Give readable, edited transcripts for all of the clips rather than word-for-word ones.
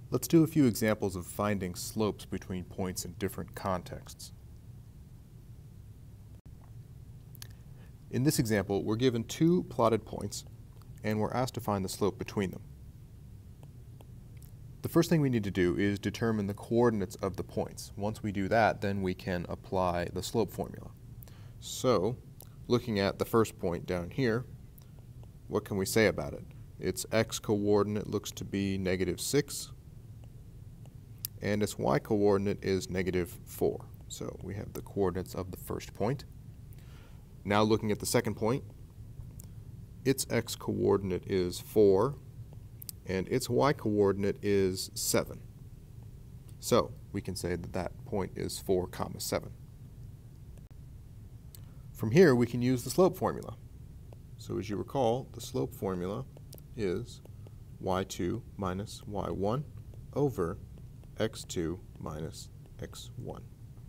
Let's do a few examples of finding slopes between points in different contexts. In this example, we're given two plotted points, and we're asked to find the slope between them. The first thing we need to do is determine the coordinates of the points. Once we do that, then we can apply the slope formula. So, looking at the first point down here, what can we say about it? Its x-coordinate looks to be -6, and its y-coordinate is -4. So we have the coordinates of the first point. Now looking at the second point, its x-coordinate is 4, and its y-coordinate is 7. So we can say that that point is 4, 7. From here, we can use the slope formula. So as you recall, the slope formula is y2 minus y1 over x2 minus x1.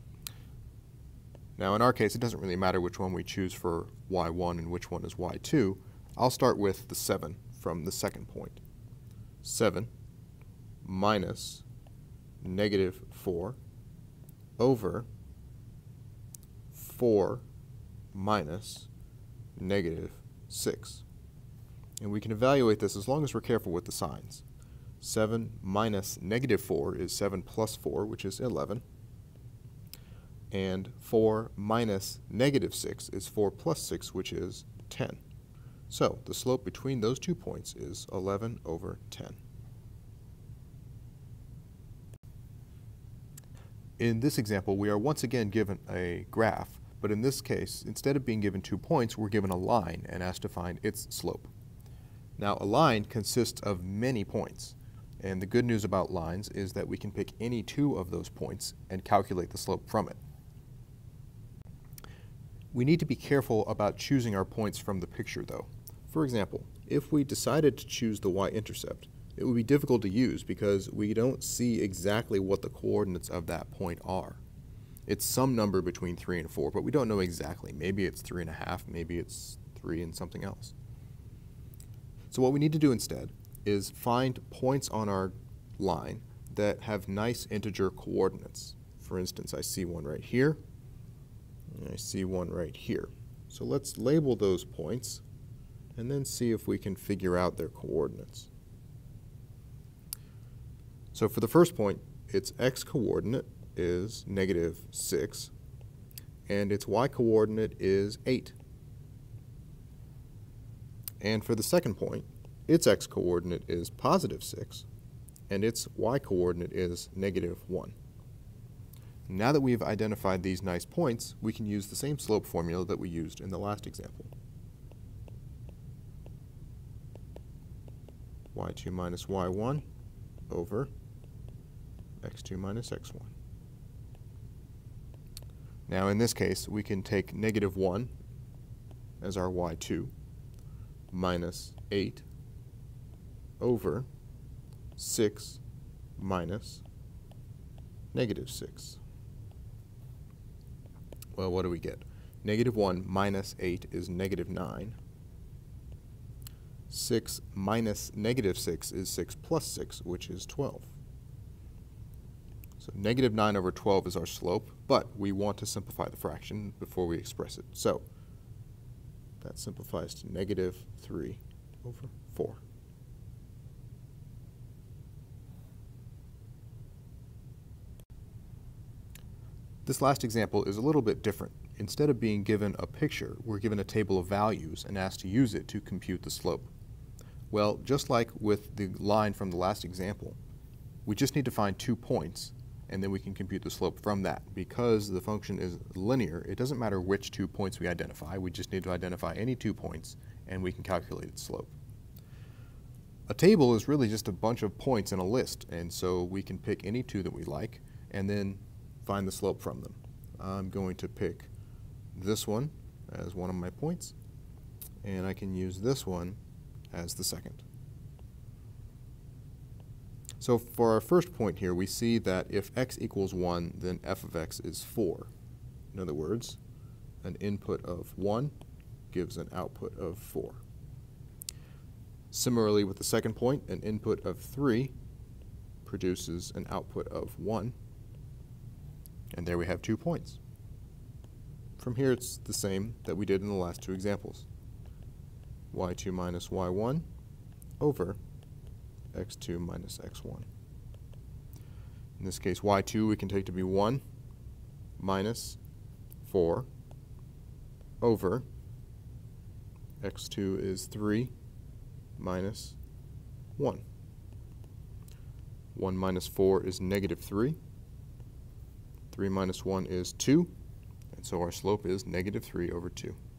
Now in our case, it doesn't really matter which one we choose for y1 and which one is y2. I'll start with the 7 from the second point. 7 minus -4 over 4 minus -6. And we can evaluate this as long as we're careful with the signs. 7 minus -4 is 7 plus 4, which is 11. And 4 minus -6 is 4 plus 6, which is 10. So the slope between those 2 points is 11 over 10. In this example, we are once again given a graph, but in this case, instead of being given 2 points, we're given a line and asked to find its slope. Now, a line consists of many points, and the good news about lines is that we can pick any 2 of those points and calculate the slope from it. We need to be careful about choosing our points from the picture, though. For example, if we decided to choose the y-intercept, it would be difficult to use because we don't see exactly what the coordinates of that point are. It's some number between 3 and 4, but we don't know exactly. Maybe it's 3.5, maybe it's 3 and something else. So what we need to do instead is find points on our line that have nice integer coordinates. For instance, I see one right here, and I see one right here. So let's label those points and then see if we can figure out their coordinates. So for the first point, its x-coordinate is -6, and its y-coordinate is 8. And for the second point, its x-coordinate is +6, and its y-coordinate is -1. Now that we've identified these nice points, we can use the same slope formula that we used in the last example. y2 minus y1 over x2 minus x1. Now in this case, we can take -1 as our y2 minus 8 over 6 minus -6. Well, what do we get? -1 minus 8 is -9. 6 minus -6 is 6 plus 6, which is 12. So -9 over 12 is our slope, but we want to simplify the fraction before we express it. So that simplifies to -3 over 4. This last example is a little bit different. Instead of being given a picture, we're given a table of values and asked to use it to compute the slope. Well, just like with the line from the last example, we just need to find 2 points, and then we can compute the slope from that. Because the function is linear, it doesn't matter which 2 points we identify. We just need to identify any 2 points, and we can calculate its slope. A table is really just a bunch of points in a list, and so we can pick any 2 that we like, and then find the slope from them. I'm going to pick this one as one of my points, and I can use this one as the second. So for our first point here, we see that if x equals 1, then f of x is 4. In other words, an input of 1 gives an output of 4. Similarly with the second point, an input of 3 produces an output of 1. And there we have 2 points. From here it's the same that we did in the last two examples. y2 minus y1 over x2 minus x1. In this case, y2 we can take to be 1 minus 4 over x2 is 3 minus 1. 1 minus 4 is negative 3. 3 minus 1 is 2. And so our slope is negative 3 over 2.